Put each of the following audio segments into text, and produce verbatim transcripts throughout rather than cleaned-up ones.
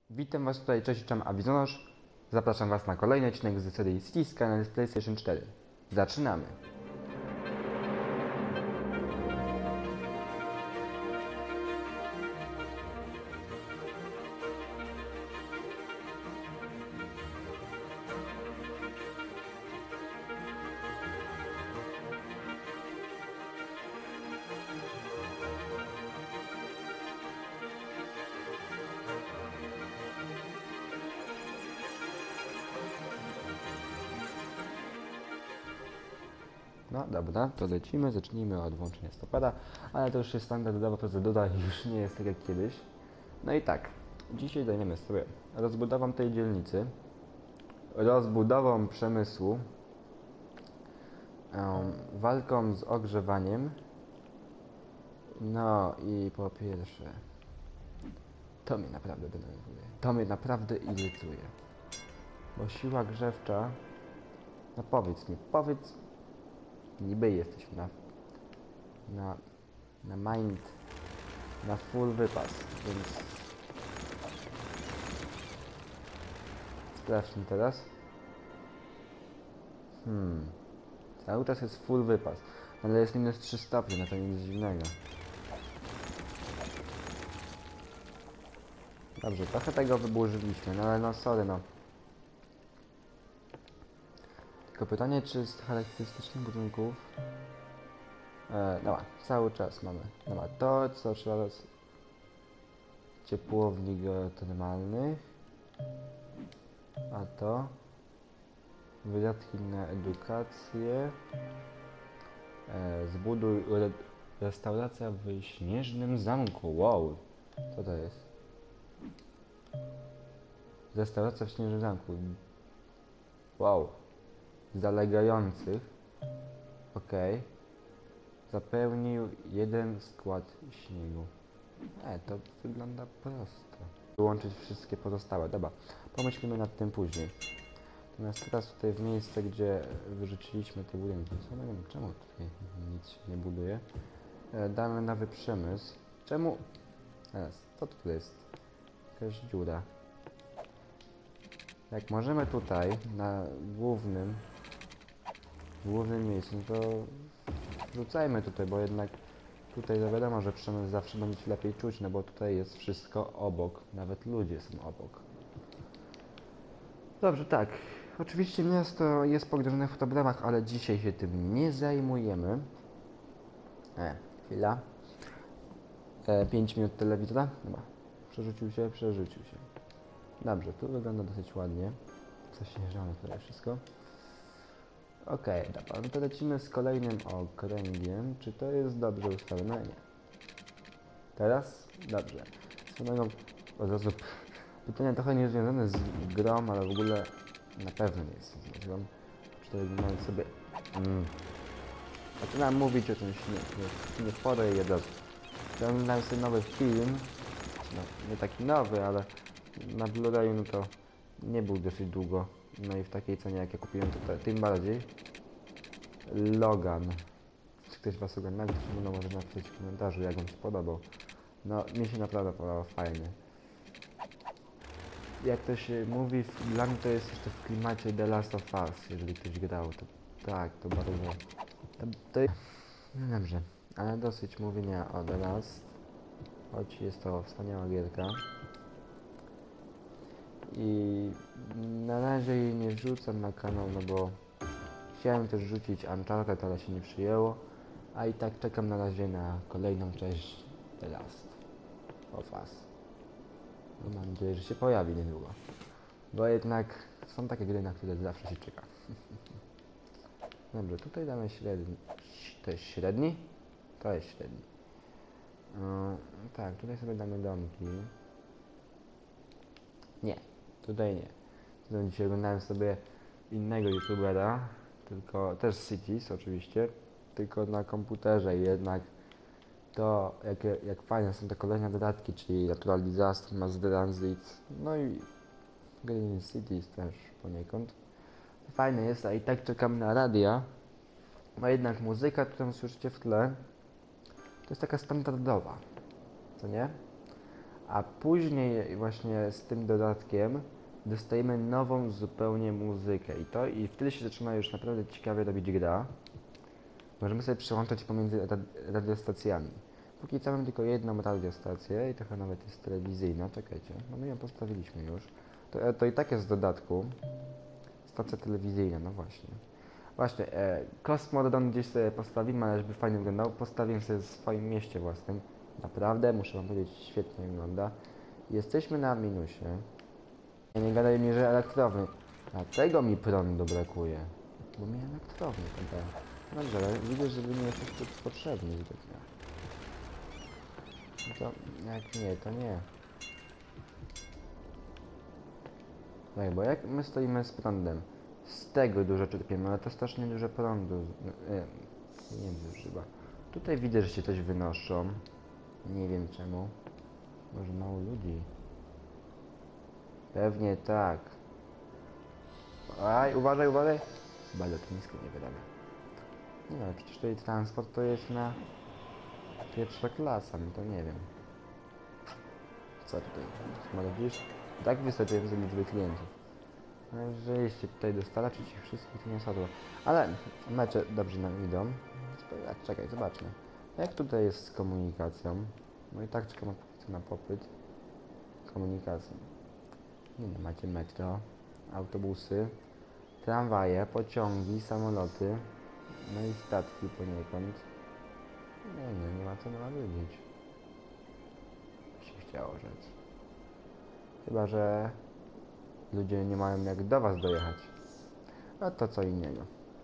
Witam Was tutaj, cześć, czam Awizonosz. Zapraszam Was na kolejny odcinek z serii Cities na PlayStation cztery. Zaczynamy! No dobra, to lecimy, zacznijmy od włączenia stopada, ale to już jest standardowa procedura i już nie jest tak jak kiedyś. No i tak, dzisiaj zajmiemy sobie rozbudową tej dzielnicy, rozbudową przemysłu, um, walką z ogrzewaniem. No i po pierwsze, to mnie naprawdę denerwuje, to mnie naprawdę irytuje, bo siła grzewcza, no powiedz mi, powiedz niby jesteśmy na, na, na mind, na full wypas, więc sprawdźmy teraz. Hmm, cały czas jest full wypas, ale jest minus trzy stopnie, no to nic dziwnego. Dobrze, trochę tego wyburzyliśmy, no ale no sorry, no. Tylko pytanie, czy z charakterystycznych budynków... E, no, cały czas mamy. No, to, co trzeba z ciepłowni geotermalnych, a to wydatki na edukację, e, zbuduj re, restauracja w Śnieżnym Zamku. Wow, co to jest? Restauracja w Śnieżnym Zamku. Wow, zalegających. Okej. Okay. Zapełnił jeden skład śniegu. E, to wygląda prosto. Wyłączyć wszystkie pozostałe. Dobra, pomyślimy nad tym później. Natomiast teraz tutaj w miejsce, gdzie wyrzuciliśmy te budynki, co, no nie wiem, czemu tutaj nic się nie buduje, e, damy nowy przemysł. Czemu? Teraz, co tu jest? Jakaś dziura. Jak możemy tutaj, na głównym, głównym miejscu, no to wrzucajmy tutaj, bo jednak tutaj to wiadomo, że przemysł zawsze będzie się lepiej czuć, no bo tutaj jest wszystko obok, nawet ludzie są obok. Dobrze, tak. Oczywiście miasto jest pogrążone w problemach, ale dzisiaj się tym nie zajmujemy. E, chwila. E, pięć minut telewizora? Dobra. Przerzucił się, przerzucił się. Dobrze, tu wygląda dosyć ładnie. Zaśnieżone tutaj wszystko. Okej, okay, dobra, no to lecimy z kolejnym okręgiem. Czy to jest dobrze ustawione? Nie. Teraz? Dobrze. Samego od razu pytanie trochę niezwiązane z grą, ale w ogóle na pewno nie jest z grą. Czy wyglądając sobie... Mm. Zaczynam mówić o czymś nie, nie, nie porę i od razu. Oglądałem sobie nowy film. No, nie taki nowy, ale na Blu-rayu no to nie był dosyć długo. No i w takiej cenie jak ja kupiłem to, to tym bardziej. Logan. Czy ktoś Was oglądał? Ktoś no, może napisać w komentarzu, jak Wam się podobał. No, mi się naprawdę podobał, fajnie. Jak to się mówi, dla mnie to jest jeszcze w klimacie The Last of Us, jeżeli ktoś grał, to tak, to bardzo... To, to... No dobrze, ale dosyć mówienia o The Last, choć jest to wspaniała gierka. I na razie jej nie wrzucam na kanał, no bo chciałem też rzucić Uncharted, ale się nie przyjęło, a i tak czekam na razie na kolejną część The Last of Us. No, mam nadzieję, że się pojawi niedługo, bo jednak są takie gry, na które zawsze się czeka. Dobrze, tutaj damy średni. To jest średni? To jest średni. Yy, tak, tutaj sobie damy domki. Nie, tutaj nie. Tutaj dzisiaj oglądałem sobie innego youtubera, tylko też Cities oczywiście, tylko na komputerze i jednak to jak, jak fajne są te kolejne dodatki, czyli Natural Disaster, Mass Transit, no i Green Cities też poniekąd. Fajne jest, a i tak czekam na radia, bo jednak muzyka, którą słyszycie w tle, to jest taka standardowa, co nie? A później właśnie z tym dodatkiem dostajemy nową zupełnie muzykę i to i wtedy się zaczyna już naprawdę ciekawie robić gra. Możemy sobie przełączać pomiędzy rad radiostacjami. Póki co mam tylko jedną radiostację i trochę nawet jest telewizyjna, czekajcie, no my ją postawiliśmy już. To, to i tak jest w dodatku. Stacja telewizyjna, no właśnie. Właśnie, e, Kosmodron gdzieś sobie postawimy, ale żeby fajnie wyglądał, postawię sobie w swoim mieście własnym. Naprawdę, muszę wam powiedzieć, świetnie wygląda. Jesteśmy na minusie. Nie gadaj mi, że elektrowni. Dlatego mi prądu brakuje. Bo mi elektrowni tutaj. Dobrze, ale widzę, że wy nie jesteś tu potrzebny zbytnio. No to jak nie, to nie. Tak, bo jak my stoimy z prądem, z tego dużo czerpiemy, ale to strasznie dużo prądu. E, nie wiem, zużywa. Tutaj widzę, że się coś wynoszą. Nie wiem czemu. Może mało ludzi. Pewnie tak. Aj, uważaj, uważaj. Chyba lotnisko nie wydamy. Nie no, przecież tutaj transport to jest na pierwsza klasa, no to nie wiem. Co tutaj? Może widzisz? Tak wystarczająco liczby klientów. Rzeczywiście tutaj dostarczyć ich wszystkich to nie jest łatwo. Ale mecze dobrze nam idą. Czekaj, zobaczmy. Jak tutaj jest z komunikacją? No i tak czekam na popyt. Komunikacji. Nie no, macie metro, autobusy, tramwaje, pociągi, samoloty, no i statki poniekąd. Nie, nie, nie ma co nawiedzieć. Się chciało rzec. Chyba, że ludzie nie mają jak do was dojechać. A to co innego.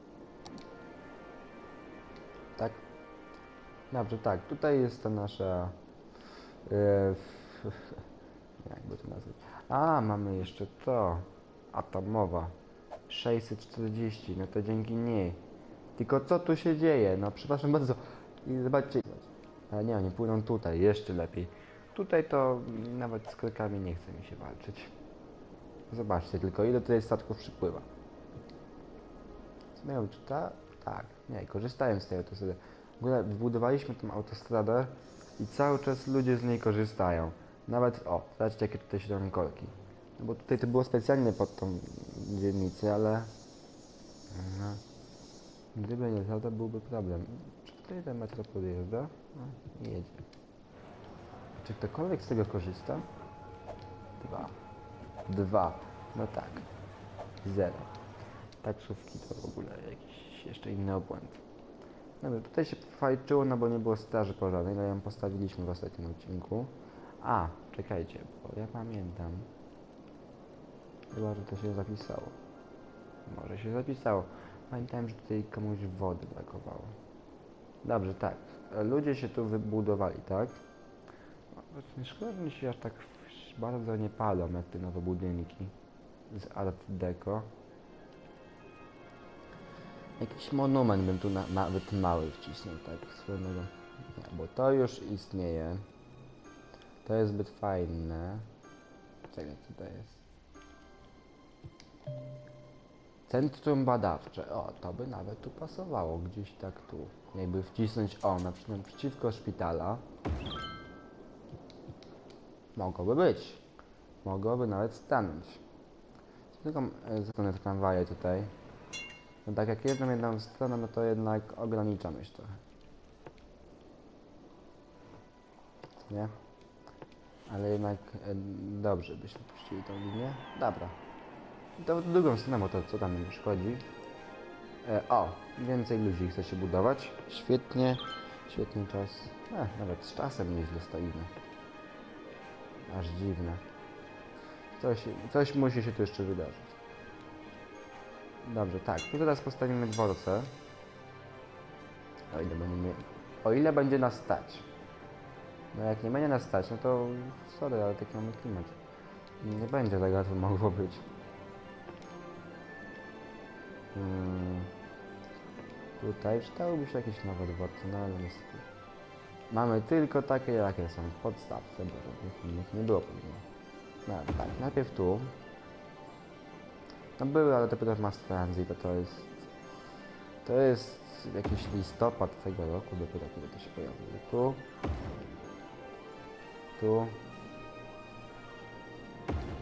Tak? Dobrze, tak. Tutaj jest ta nasza... Yy, jakby to nazwać? A, mamy jeszcze to. Atomowa. sześćset czterdzieści, no to dzięki niej. Tylko co tu się dzieje? No przepraszam bardzo. I zobaczcie. Ale nie, oni płyną tutaj, jeszcze lepiej. Tutaj to nawet z krokami nie chce mi się walczyć. Zobaczcie tylko, ile tutaj statków przypływa. Zmieniam, czy ta? Tak. Nie, korzystałem z tej autostrady. W ogóle wybudowaliśmy tą autostradę i cały czas ludzie z niej korzystają. Nawet, o, zobaczcie jakie tutaj się robią korki. No bo tutaj to było specjalnie pod tą dzielnicę, ale... No, gdyby nie to, to byłby problem. Czy tutaj ten metro podjeżdża? No, nie jedzie. Czy ktokolwiek z tego korzysta? Dwa. Dwa. No tak. Zero. Taksówki to w ogóle jakiś jeszcze inny obłęd. Dobra, tutaj się fajczyło, no bo nie było straży pożarnej, no ją postawiliśmy w ostatnim odcinku. A, czekajcie, bo ja pamiętam. Chyba, że to się zapisało. Może się zapisało. Pamiętałem, że tutaj komuś wody brakowało. Dobrze, tak. Ludzie się tu wybudowali, tak? No, szkoda, że mi się aż tak bardzo nie palą, jak te nowe budynki z Art Deco. Jakiś monument bym tu na, nawet mały wcisnął, tak swojego. Nie, bo to już istnieje. To jest zbyt fajne. Czekaj, co to jest? Centrum badawcze. O, to by nawet tu pasowało. Gdzieś tak tu. Jakby wcisnąć, o, na przykład przeciwko szpitala. Mogłoby być. Mogłoby nawet stanąć. Tylko stronę tramwaje tutaj. No tak jak jedną jedną stronę, no to jednak ograniczamy się trochę. Nie? Ale jednak e, dobrze byśmy puścili tą linię. Dobra. To w drugą stronę, bo to co tam mi szkodzi. E, o, więcej ludzi chce się budować. Świetnie, świetny czas. E, nawet z czasem nieźle stoimy. Aż dziwne. Coś, coś musi się tu jeszcze wydarzyć. Dobrze, tak. Tu teraz postawimy dworce. O ile będzie, o ile będzie nas stać. No jak nie będzie nas stać, no to sorry, ale taki mamy klimat. Nie będzie tak łatwo mogło być. Hmm. Tutaj przydałyby się jakieś nowe dworce, no ale niestety. Mamy tylko takie, jakie są w podstawce, bo żadnych innych nie było pewnie. No tak, najpierw tu. No były, ale dopiero w Mass Transit, to to jest... To jest jakiś listopad tego roku, dopiero kiedy to się pojawiło. Tu. Tu.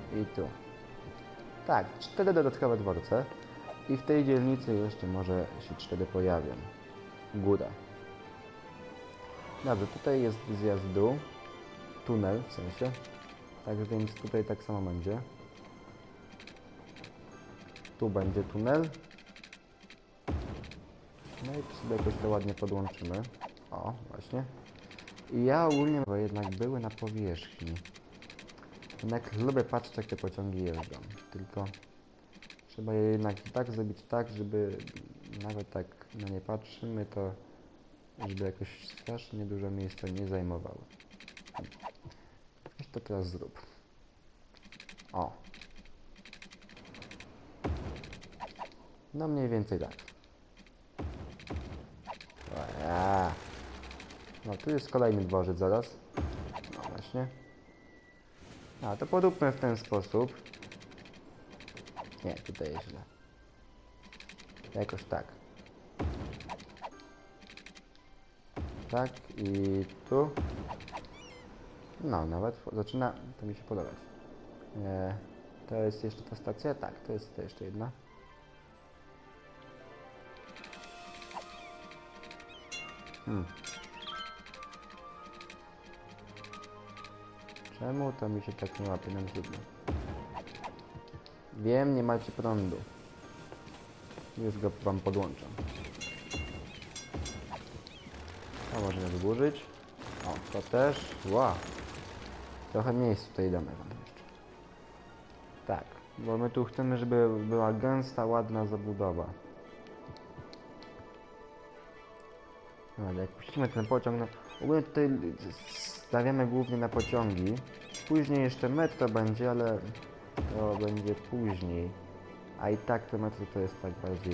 i tu. Tak, cztery dodatkowe dworce. I w tej dzielnicy jeszcze może się cztery pojawią. Góra. Dobrze, tutaj jest zjazd w dół. Tunel w sensie. Tak więc tutaj tak samo będzie. Tu będzie tunel. No i sobie jakoś to ładnie podłączymy. O, właśnie. I ja ogólnie, bo jednak były na powierzchni. Jednak lubię patrzeć, jak te pociągi jeżdżą. Tylko trzeba je jednak tak zrobić tak, żeby nawet tak na nie patrzymy, to żeby jakoś strasznie dużo miejsca nie zajmowały. Weź to teraz zrób. O. No mniej więcej tak. O, ja. No tu jest kolejny dworzec zaraz. No właśnie. A to poróbmy w ten sposób. Nie, tutaj jest źle. Jakoś tak. Tak i tu. No, nawet zaczyna to mi się podobać. E, to jest jeszcze ta stacja? Tak, to jest to jeszcze jedna. Hmm. Czemu to mi się tak nie łapie na trudno? Wiem, nie macie prądu. Już go wam podłączam. To możemy wyburzyć. O, to też. Wow. Trochę miejsc tutaj damy wam jeszcze. Tak, bo my tu chcemy, żeby była gęsta, ładna zabudowa. No, ale jak puścimy ten pociąg, no ogólnie tutaj stawiamy głównie na pociągi. Później jeszcze metro będzie, ale to będzie później. A i tak to metro to jest tak bardziej...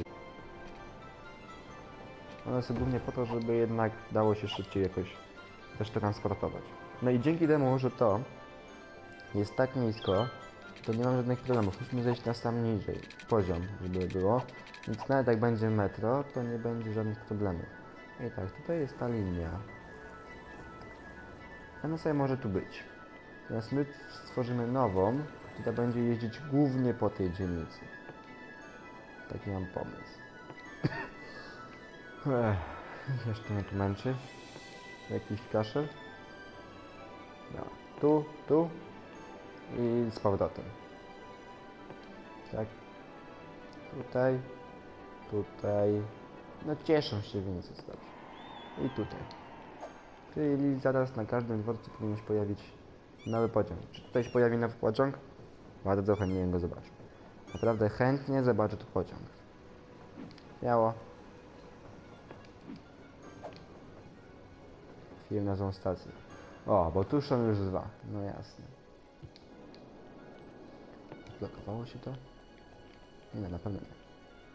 One są głównie po to, żeby jednak dało się szybciej jakoś też transportować. No i dzięki temu, że to jest tak nisko, to nie mam żadnych problemów. Musimy zejść na sam niżej poziom, żeby było. Więc nawet jak będzie metro, to nie będzie żadnych problemów. I tak, tutaj jest ta linia. Ona sobie może tu być. Teraz my stworzymy nową, która będzie jeździć głównie po tej dzielnicy. Taki mam pomysł. Ech, jeszcze mnie tu męczy. Jakiś kaszel. No, tu, tu i z powrotem. Tak. Tutaj, tutaj. No cieszą się, więc jest dobrze. I tutaj. Czyli zaraz na każdym dworcu powinien się pojawić nowy pociąg. Czy tutaj się pojawi nowy pociąg? Bardzo chętnie go zobaczę. Naprawdę chętnie zobaczę tu pociąg. Śmiało. Chwilę na tą stację. O, bo tu są już dwa. No jasne. Blokowało się to? Nie, na pewno nie.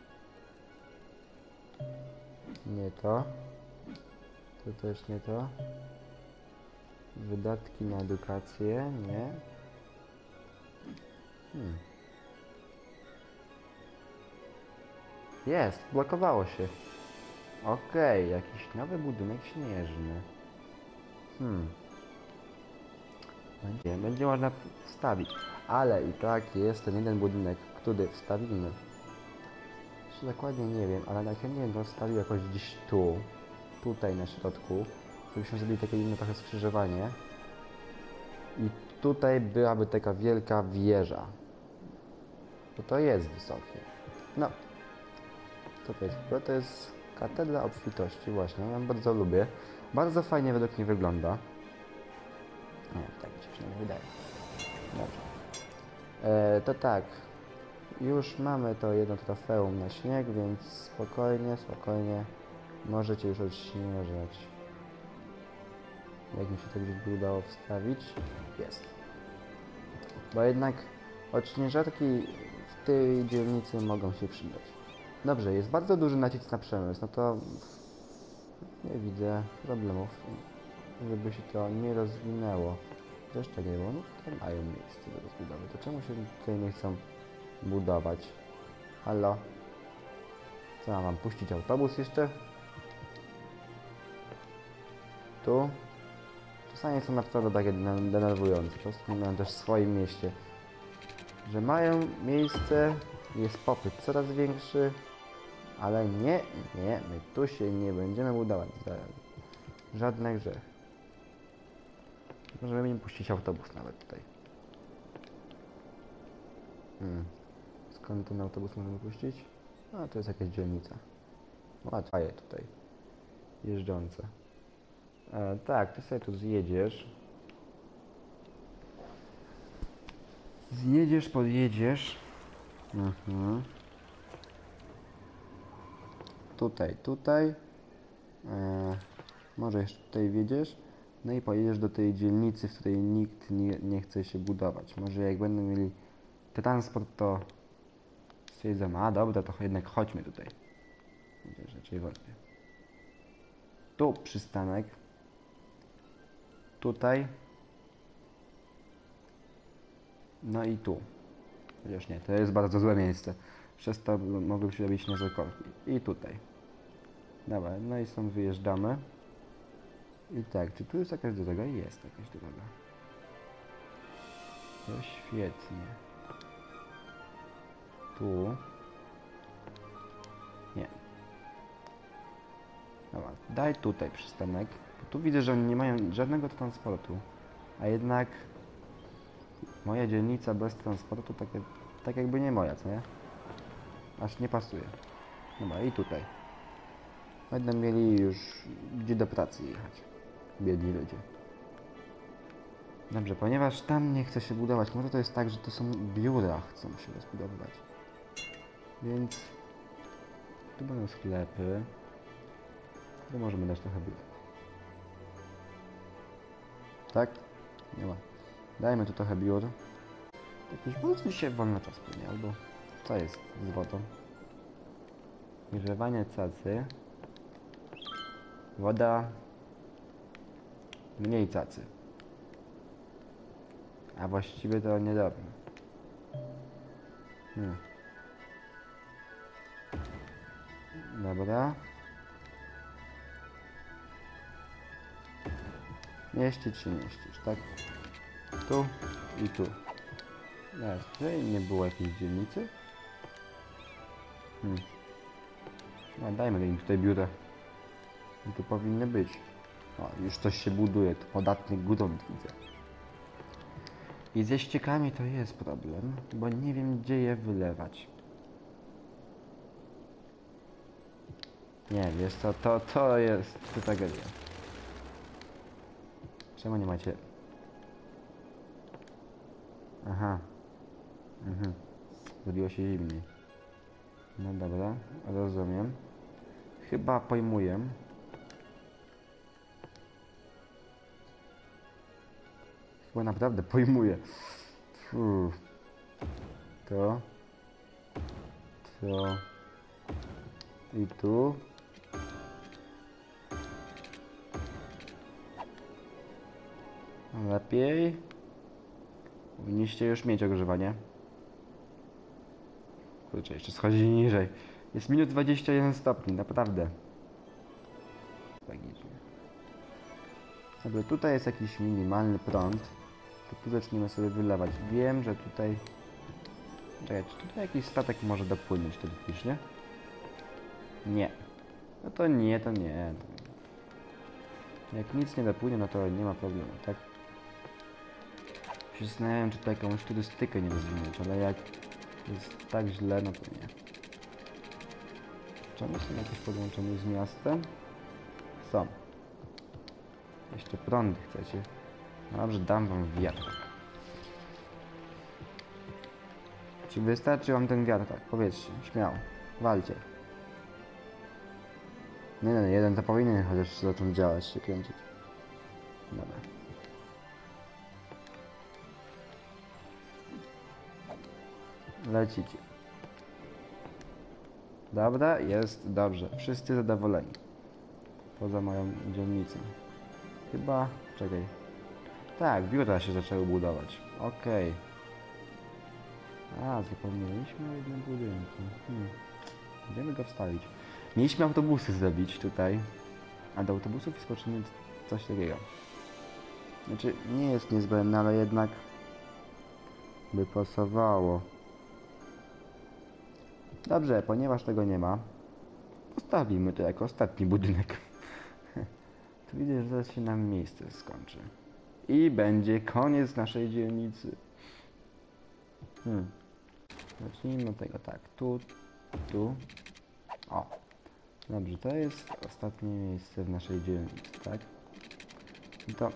Nie to. To też nie to. Wydatki na edukację, nie. Hmm. Jest, blokowało się. Okej, okay, jakiś nowy budynek śnieżny. Hmm. Będzie, będzie można wstawić. Ale i tak jest ten jeden budynek, który wstawimy. Jeszcze dokładnie nie wiem, ale najchętniej bym go wstawił jakoś gdzieś tu. Tutaj na środku. Żebyśmy zrobili takie inne trochę skrzyżowanie. I tutaj byłaby taka wielka wieża. Bo to jest wysokie. No. Co to jest? Bo to jest katedra obfitości właśnie. Ja ją bardzo lubię. Bardzo fajnie według mnie wygląda. Nie, tak mi się przynajmniej wydaje. Dobrze. E, to tak. Już mamy to jedno trofeum na śnieg, więc spokojnie, spokojnie. Możecie już odśnieżać. Jak mi się to gdzieś by udało wstawić? Jest. Bo jednak odśnieżarki w tej dzielnicy mogą się przydać. Dobrze, jest bardzo duży nacisk na przemysł, no to nie widzę problemów, żeby się to nie rozwinęło. Jeszcze nie było, no tutaj mają miejsce do rozbudowy. To czemu się tutaj nie chcą budować? Halo? Co mam, mam puścić autobus jeszcze? Tu? Czasami są naprawdę takie denerwujące. Po prostu mają też w swoim mieście że mają miejsce, jest popyt coraz większy, ale nie, nie, my tu się nie będziemy budować za żadne grzech. Możemy im puścić autobus nawet tutaj. Hmm. Skąd ten autobus możemy puścić? A, to jest jakaś dzielnica. Łatwa je tutaj. Jeżdżąca. E, tak, ty sobie tu zjedziesz. Zjedziesz, podjedziesz. Mhm. Tutaj, tutaj. E, może jeszcze tutaj wjedziesz. No i pojedziesz do tej dzielnicy, w której nikt nie, nie chce się budować. Może jak będą mieli transport, to stwierdzą, a dobra, to jednak chodźmy tutaj. Chociaż raczej wątpię. Tu przystanek. Tutaj. No i tu. Chociaż nie, to jest bardzo złe miejsce. Przez to mogą się robić niezłe korki. I tutaj. Dobra, no i stąd wyjeżdżamy. I tak, czy tu jest jakaś droga? Jest jakaś droga. To świetnie. Tu. Nie. Dobra, daj tutaj przystanek. Bo tu widzę, że oni nie mają żadnego transportu. A jednak moja dzielnica bez transportu tak, jak, tak jakby nie moja, co nie? Aż nie pasuje. Dobra, i tutaj. Będą mieli już gdzie do pracy jechać. Biedni ludzie. Dobrze, ponieważ tam nie chce się budować, może to jest tak, że to są biura, chcą się rozbudowywać. Więc tu będą sklepy. Tu możemy dać trochę biur. Tak? Nie ma. Dajmy tu trochę biur. Jakiś bardzo się wolno czas płynie, albo co jest z wodą? Grzewanie cacy. Woda. Mniej cacy. A właściwie to niedobrze. Hmm. Dobra. Mieścić się mieścisz, tak? Tu i tu. Nie, tutaj nie było jakiejś dzielnicy? Hmm. No, dajmy im tutaj biurę. I tu powinny być. O, już coś się buduje, to podatny grunt widzę. I ze ściekami to jest problem, bo nie wiem gdzie je wylewać. Nie, wiesz co, to, to jest to tragedia. Czemu nie macie... Aha. Mhm. Zrobiło się zimniej. No dobra, rozumiem. Chyba pojmuję. Chyba naprawdę pojmuję. Fuh. To. To. I tu. Lepiej. Powinniście już mieć ogrzewanie. Kurczę, jeszcze schodzi niżej. Jest minus dwadzieścia jeden stopni, naprawdę. Tragicznie. Jakby tutaj jest jakiś minimalny prąd, to tu zaczniemy sobie wylewać. Wiem, że tutaj... Czekaj, czy tutaj jakiś statek może dopłynąć teoretycznie? Nie. No to nie, to nie. Jak nic nie dopłynie, no to nie ma problemu, tak? Się zastanawiam, czy tutaj jakąś turystykę nie rozwinąć, ale jak jest tak źle, no to nie. Czy one są jakieś podłączone z miastem? Są. Jeszcze prądy chcecie? No dobrze, dam wam wiatrak. Czy wystarczy wam ten wiatrak? Powiedzcie, śmiało. Walcie. Nie, nie, jeden to powinien chociaż zacząć działać, się kręcić. Dobra. Lecicie. Dobra, jest dobrze. Wszyscy zadowoleni. Poza moją dzielnicą. Chyba... czekaj. Tak, biura się zaczęły budować. Okej. Okay. A, zapomnieliśmy o jednym budynku. Hmm. Będziemy go wstawić. Mieliśmy autobusy zrobić tutaj. A do autobusów jest potrzebne coś takiego. Znaczy, nie jest niezbędne, ale jednak... by pasowało. Dobrze, ponieważ tego nie ma, postawimy to jako ostatni budynek. Tu widzę, że zaraz się nam miejsce skończy. I będzie koniec naszej dzielnicy. Hmm. Zacznijmy od tego tak. Tu, tu. O. Dobrze, to jest ostatnie miejsce w naszej dzielnicy, tak? I to...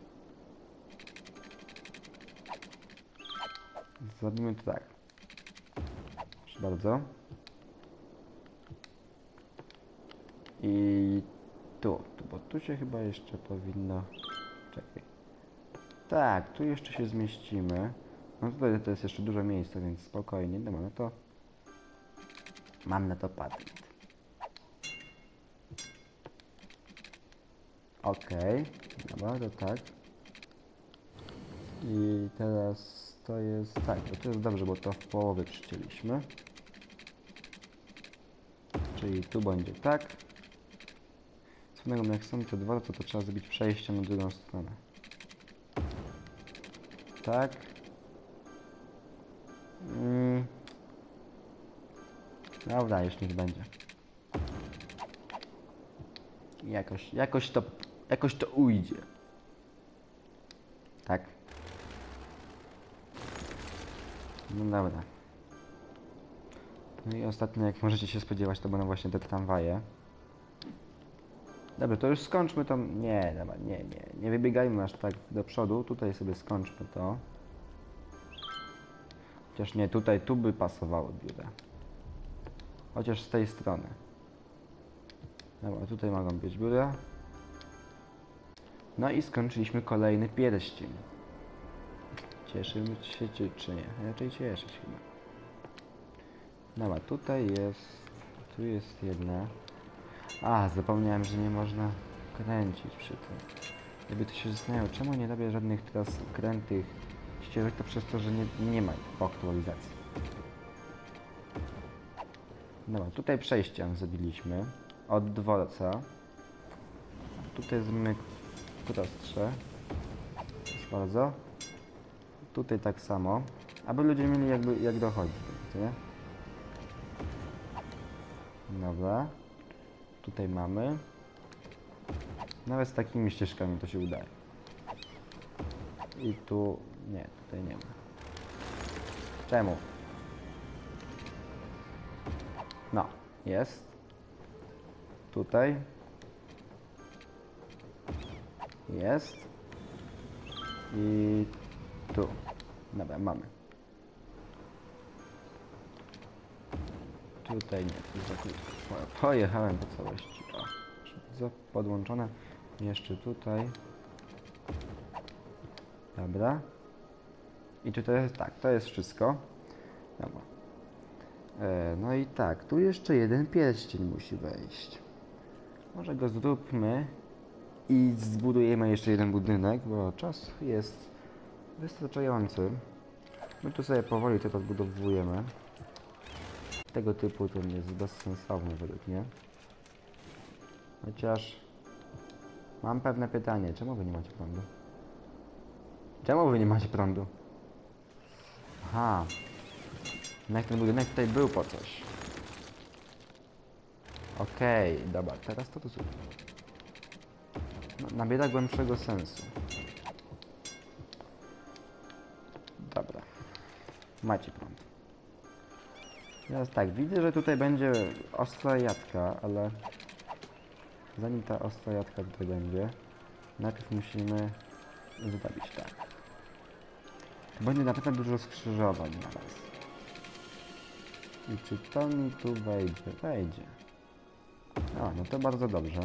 Zrobimy to tak. Proszę bardzo. I tu, tu, bo tu się chyba jeszcze powinno... Czekaj. Tak, tu jeszcze się zmieścimy. No tutaj to jest jeszcze dużo miejsca, więc spokojnie. Dobra, no to... Mam na to patent. Okej, dobra, to tak. I teraz to jest... Tak, bo to jest dobrze, bo to w połowie przycięliśmy. Czyli tu będzie tak. Co innego, jak są te dwa, to to trzeba zrobić przejście na drugą stronę. Tak. Mm. Dobra, już niech będzie. Jakoś, jakoś to, jakoś to ujdzie. Tak. No dobra. No i ostatnio, jak możecie się spodziewać, to będą właśnie te tramwaje. Dobra, to już skończmy to. Nie, dobra, nie, nie. Nie wybiegajmy aż tak do przodu. Tutaj sobie skończmy to. Chociaż nie, tutaj, tu by pasowało biura. Chociaż z tej strony. Dobra, tutaj mogą być biura. No i skończyliśmy kolejny pierścień. Cieszymy się czy, czy nie? Raczej cieszyć chyba. Dobra, tutaj jest... Tu jest jedna. A, zapomniałem, że nie można kręcić przy tym. Jakby to się zastanawiało, czemu nie robię żadnych teraz krętych ścieżek, to przez to, że nie, nie ma ich po aktualizacji. Dobra, tutaj przejście zrobiliśmy od dworca. Tutaj zrobimy prostsze. Proszę bardzo. Tutaj tak samo. Aby ludzie mieli jakby jak dochodzić, nie? Dobra. Tutaj mamy. Nawet z takimi ścieżkami to się udaje. I tu... Nie, tutaj nie ma. Czemu? No, jest. Tutaj. Jest. I tu. Dobra, mamy. Tutaj nie, tu za krótko. Pojechałem po całości. O, bardzo podłączone. Jeszcze tutaj. Dobra. I tutaj jest tak, to jest wszystko. Dobra. E, no i tak, tu jeszcze jeden pierścień musi wejść. Może go zróbmy i zbudujemy jeszcze jeden budynek, bo czas jest wystarczający. My tu sobie powoli to odbudowujemy. Tego typu to jest bezsensowne według mnie. Chociaż mam pewne pytanie, czemu wy nie macie prądu? Czemu wy nie macie prądu? Aha. No jak ten budynek tutaj był po coś. Okej, okay, dobra, teraz to to zrób. No, nabiera głębszego sensu. Dobra. Macie prąd. Teraz tak, widzę, że tutaj będzie ostra jadka, ale zanim ta ostra jadka tutaj będzie, najpierw musimy zrobić tak. To będzie naprawdę dużo skrzyżowań na raz. I czy to mi tu wejdzie? Wejdzie. O, no to bardzo dobrze.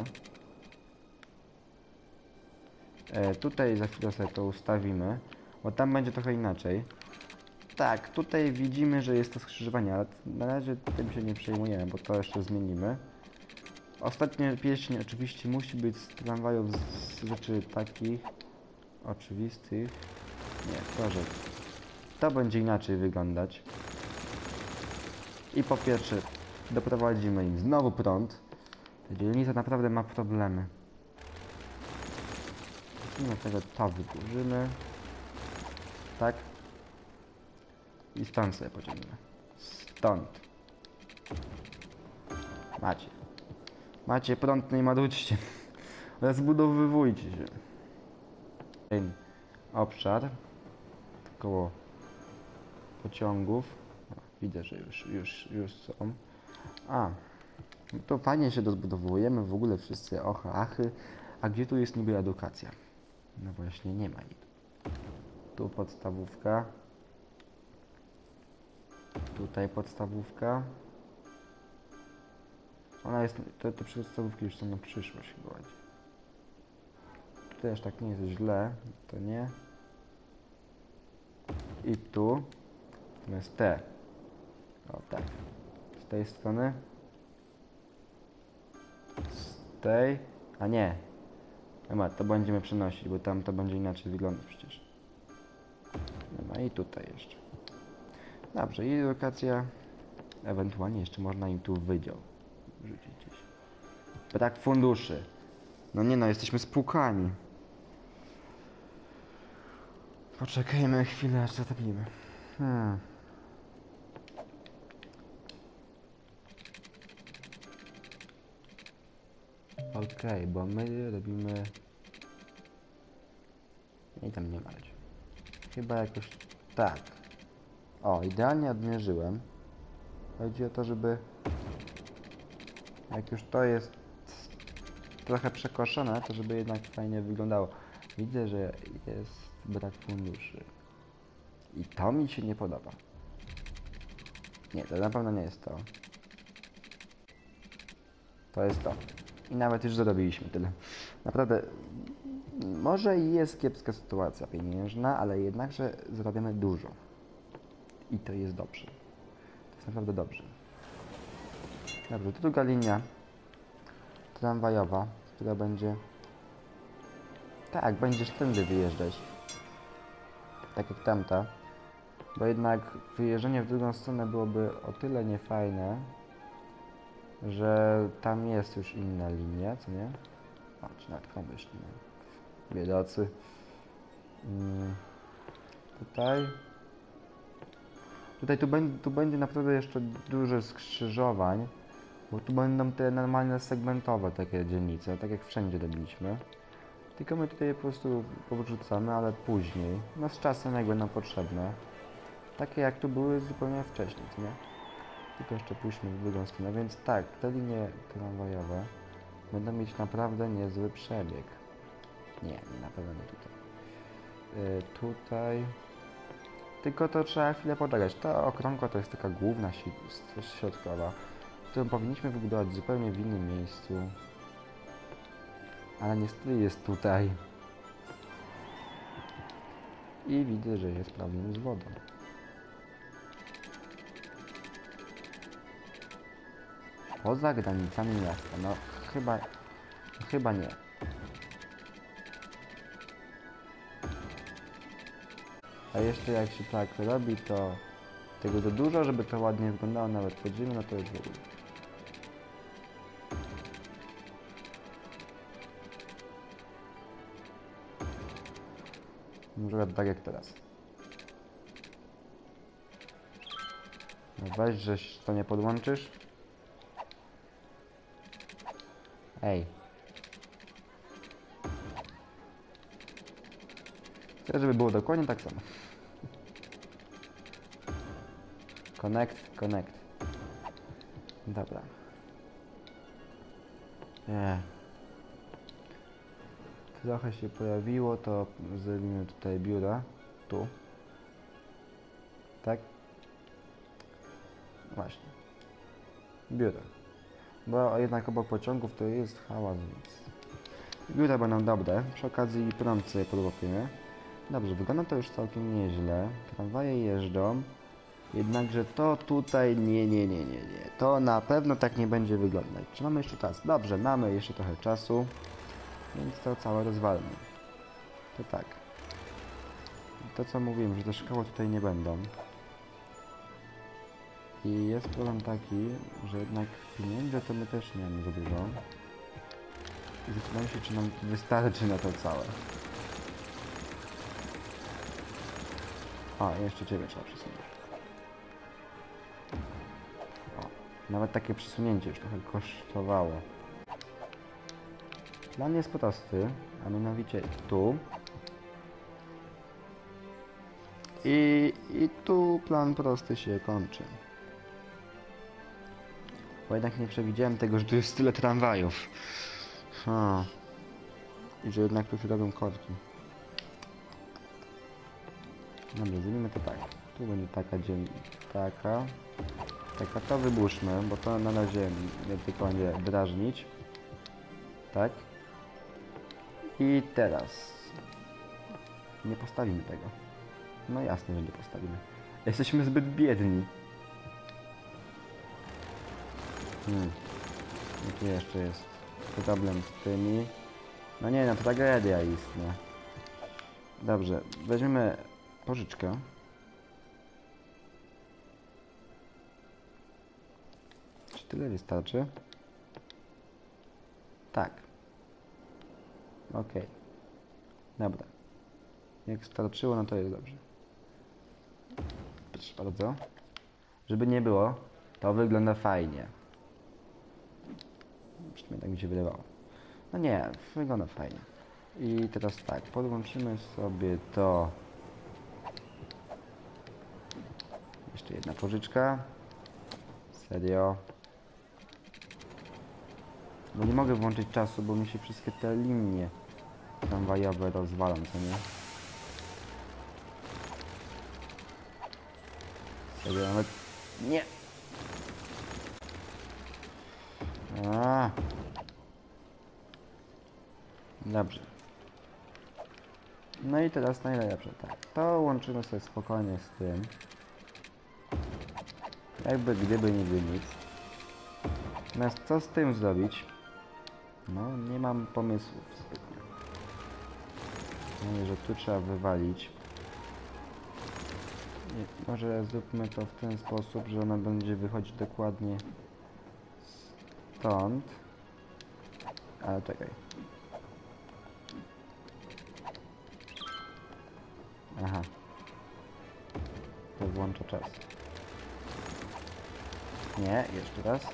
E, tutaj za chwilę sobie to ustawimy, bo tam będzie trochę inaczej. Tak, tutaj widzimy, że jest to skrzyżowanie, ale na razie tym się nie przejmujemy, bo to jeszcze zmienimy. Ostatnie pierścień oczywiście musi być z tramwajów z rzeczy takich oczywistych. Nie, proszę. To będzie inaczej wyglądać. I po pierwsze doprowadzimy im znowu prąd. Ta dzielnica naprawdę ma problemy. Mimo tego to wyburzymy. Tak. I stąd sobie pociągnę. Stąd. Macie. Macie prąd, nie marudźcie. Rozbudowywujcie się. Ten obszar koło pociągów. O, widzę, że już, już, już są. A, no to fajnie się rozbudowujemy w ogóle wszyscy ocha, achy. A gdzie tu jest niby edukacja? No właśnie, nie ma jej. Tu podstawówka. Tutaj podstawówka. Ona jest, te, te podstawówki już są na przyszłość chyba. Tutaj aż tak nie jest źle, to nie. I tu. Natomiast te. O tak. Z tej strony. Z tej. A nie. Dobra, to będziemy przenosić, bo tam to będzie inaczej wyglądać przecież. No i tutaj jeszcze. Dobrze, i edukacja. Ewentualnie jeszcze można im tu wydział rzucić gdzieś. Brak funduszy. No nie no, jesteśmy spłukani. Poczekajmy chwilę, aż zatopimy. Hmm. Okej, okay, bo my robimy... I tam nie martw. Chyba jakoś tak. O, idealnie odmierzyłem. Chodzi o to, żeby... Jak już to jest trochę przekoszone, to żeby jednak fajnie wyglądało. Widzę, że jest brak funduszy. I to mi się nie podoba. Nie, to na pewno nie jest to. To jest to. I nawet już zarobiliśmy tyle. Naprawdę, może i jest kiepska sytuacja pieniężna, ale jednakże zarabiamy dużo. I to jest dobrze. To jest naprawdę dobrze. Dobrze, to druga linia tramwajowa, która będzie... Tak, będziesz tędy wyjeżdżać. Tak jak tamta. Bo jednak wyjeżdżenie w drugą stronę byłoby o tyle niefajne, że tam jest już inna linia, co nie? O, czy nawet pomyśl, nie? Biedacy. Hmm. Tutaj. Tutaj tu, będzie, tu będzie naprawdę jeszcze dużo skrzyżowań, bo tu będą te normalne segmentowe takie dzielnice, tak jak wszędzie robiliśmy. Tylko my tutaj je po prostu powrzucamy, ale później, no z czasem jak będą potrzebne. Takie jak tu były zupełnie wcześniej, co nie? Tylko jeszcze pójdźmy w drugą stronę, więc tak, te linie tramwajowe będą mieć naprawdę niezły przebieg. Nie, na pewno nie tutaj. Yy, tutaj... Tylko to trzeba chwilę poczekać. Ta okrągła to jest taka główna środkowa, którą powinniśmy wybudować zupełnie w innym miejscu. Ale niestety jest tutaj. I widzę, że jest problem z wodą. Poza granicami miasta. No chyba... No, chyba nie. A jeszcze jak się tak robi, to tego za dużo, żeby to ładnie wyglądało nawet pod ziemią, no to już w ogóle. Może tak jak teraz. No weź, żeś to nie podłączysz. Ej. Chcę, żeby było dokładnie tak samo. Connect, connect. Dobra. Nie. Trochę się pojawiło, to zrobimy tutaj biura. Tu. Tak? Właśnie. Biura. Bo jednak obok pociągów to jest hałas, więc... Biura będą dobre. Przy okazji prąd sobie podłapiemy. Dobrze, wygląda to już całkiem nieźle. Tramwaje jeżdżą. Jednakże to tutaj nie, nie, nie, nie, nie. To na pewno tak nie będzie wyglądać. Czy mamy jeszcze czas? Dobrze, mamy jeszcze trochę czasu. Więc to całe rozwalmy. To tak. To co mówiłem, że te szkoły tutaj nie będą. I jest problem taki, że jednak pieniędzy to my też nie mamy za dużo. I zastanawiam się, czy nam wystarczy na to całe. A, jeszcze ciebie trzeba przesunąć. Nawet takie przesunięcie już trochę kosztowało. Plan jest prosty, a mianowicie tu. I, I tu plan prosty się kończy. Bo jednak nie przewidziałem tego, że tu jest tyle tramwajów. Ha. I że jednak tu się robią korki. Dobra, zrobimy to tak. Tu będzie taka dzień, taka. Taka to wybuszmy, bo to na razie mnie tylko będzie drażnić. Tak. I teraz nie postawimy tego. No jasne, że nie postawimy. Jesteśmy zbyt biedni. Hmm. Jaki jeszcze jest problem z tymi? No nie, no to tragedia istnieje. Dobrze, weźmiemy pożyczkę. Czy tyle wystarczy? Tak. Okej. Dobra. Jak starczyło, no to jest dobrze. Proszę bardzo. Żeby nie było, to wygląda fajnie. Przynajmniej tak mi się wydawało. No nie, wygląda fajnie. I teraz tak, podłączymy sobie to. Jeszcze jedna pożyczka. Serio. Bo nie mogę włączyć czasu, bo mi się wszystkie te linie tramwajowe rozwalą, co nie? Serio, nawet... Nie! A. Dobrze. No i teraz najlepsze, tak. To łączymy sobie spokojnie z tym. Jakby gdyby nigdy nic. Natomiast co z tym zrobić? No, nie mam pomysłów zbytnio. Mówię, że tu trzeba wywalić. I może zróbmy to w ten sposób, że ona będzie wychodzić dokładnie stąd. Ale czekaj. Aha. To włącza czas. Nie, jeszcze raz.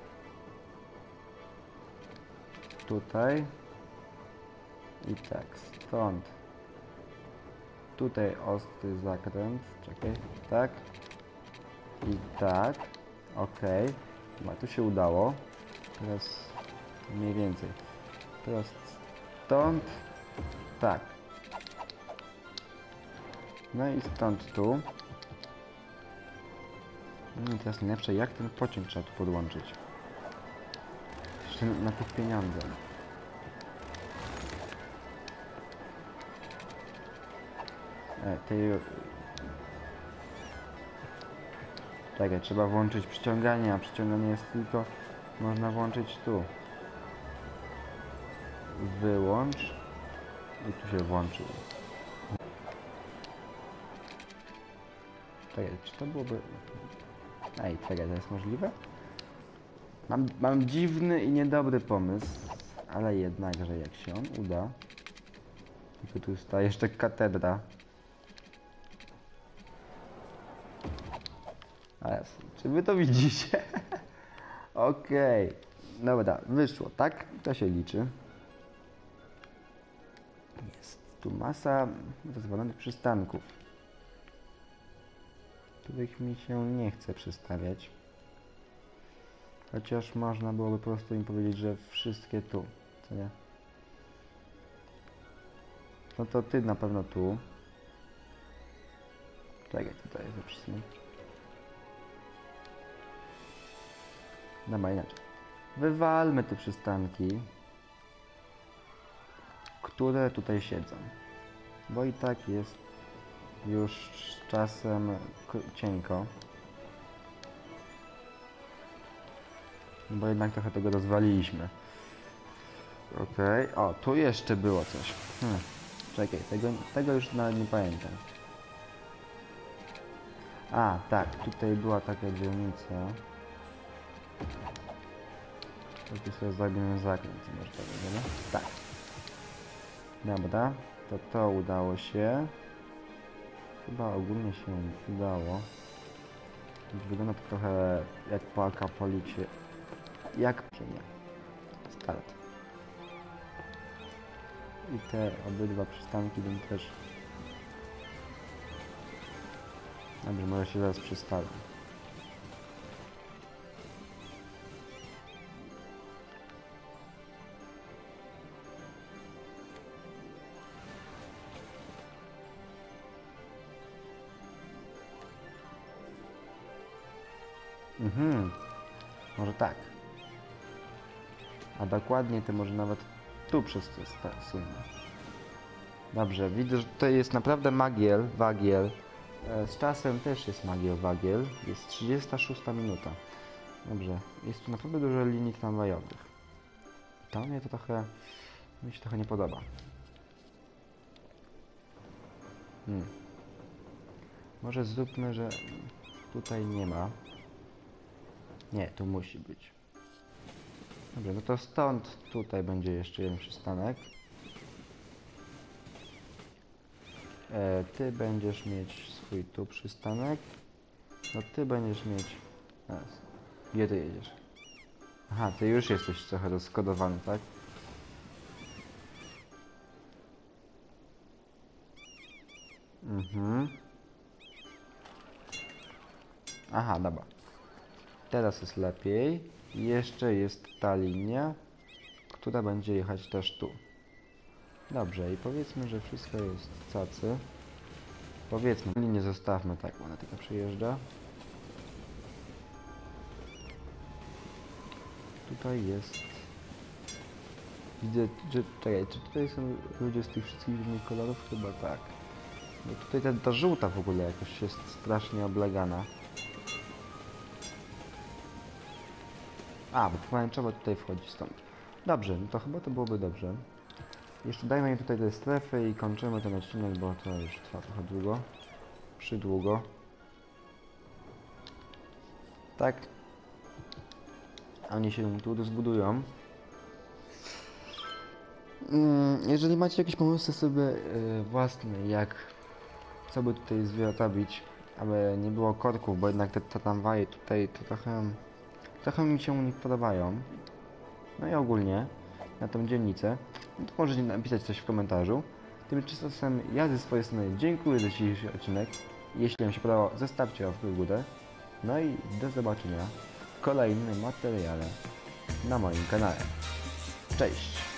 Tutaj. I tak, stąd. Tutaj ostry zakręt. Czekaj, tak. I tak. Okej. Okay. Tu się udało. Teraz mniej więcej. Teraz stąd. Tak. No i stąd tu. No i teraz najlepsze, jak ten pociąg trzeba tu podłączyć. Jeszcze na tych pieniądze. E, tej... Czekaj, trzeba włączyć przyciąganie, a przyciąganie jest tylko... Można włączyć tu. Wyłącz. I tu się włączył. Czekaj, czy to byłoby... Ej, czekaj, to jest możliwe? Mam, mam dziwny i niedobry pomysł, ale jednakże jak się on uda... Tylko tu jest ta jeszcze katedra. A jasne, czy wy to widzicie? Okej, okay. Dobra, wyszło, tak? To się liczy. Jest tu masa rozwalonych przystanków, których mi się nie chce przystawiać. Chociaż można byłoby po prostu im powiedzieć, że wszystkie tu, co nie? No to ty na pewno tu. Czekaj, tutaj jest zapisane. Dobra, inaczej. Wywalmy te przystanki, które tutaj siedzą. Bo i tak jest już z czasem cienko. Bo jednak trochę tego rozwaliliśmy. Okej, okay. O, tu jeszcze było coś. Hmm. Czekaj, tego, tego już nawet nie pamiętam. A, tak, tutaj była taka dzielnica. Tu sobie zrobimy zakręt, może to będzie, no? Tak. Dobra, to to udało się. Chyba ogólnie się udało. Wygląda to trochę jak po akapolicie. Jak przy nie. Start. I te obydwa przystanki bym też... Dobrze, może się zaraz przystawię. Mhm. Może tak. A dokładnie to może nawet tu przez to stosujmy. Dobrze, widzę, że tutaj jest naprawdę magiel, wagiel. E, z czasem też jest magiel, wagiel. Jest trzydziesta szósta minuta. Dobrze, jest tu naprawdę dużo linii tramwajowych. To mnie to trochę... mi się trochę nie podoba. Hmm. Może zróbmy, że tutaj nie ma. Nie, tu musi być. Dobrze, no to stąd tutaj będzie jeszcze jeden przystanek. E, ty będziesz mieć swój tu przystanek. No ty będziesz mieć... Teraz. Gdzie ty jedziesz? Aha, ty już jesteś trochę rozkodowany, tak? Mhm. Aha, dobra. Teraz jest lepiej. Jeszcze jest ta linia, która będzie jechać też tu. Dobrze, i powiedzmy, że wszystko jest cacy. Powiedzmy, linię zostawmy tak, ona tylko przyjeżdża. Tutaj jest... Widzę, że... Czekaj, czy tutaj są ludzie z tych wszystkich różnych kolorów? Chyba tak. Bo tutaj ta, ta żółta w ogóle jakoś jest strasznie oblegana. A, bo pomarańczowa tutaj wchodzi stąd. Dobrze, no to chyba to byłoby dobrze. Jeszcze dajmy tutaj te strefy i kończymy ten odcinek, bo to już trwa trochę długo. Przydługo. Tak. Oni się tu zbudują. Jeżeli macie jakieś pomysły sobie yy, własne, jak co by tutaj zrobić, aby nie było korków, bo jednak te, te tramwaje tutaj to trochę, trochę mi się nie podobają. No i ogólnie na tą dzielnicę, no to możecie napisać coś w komentarzu. Tymczasem ja ze swojej strony dziękuję za dzisiejszy odcinek. Jeśli Wam się podobało, zostawcie łapkę w górę. No i do zobaczenia w kolejnym materiale na moim kanale. Cześć!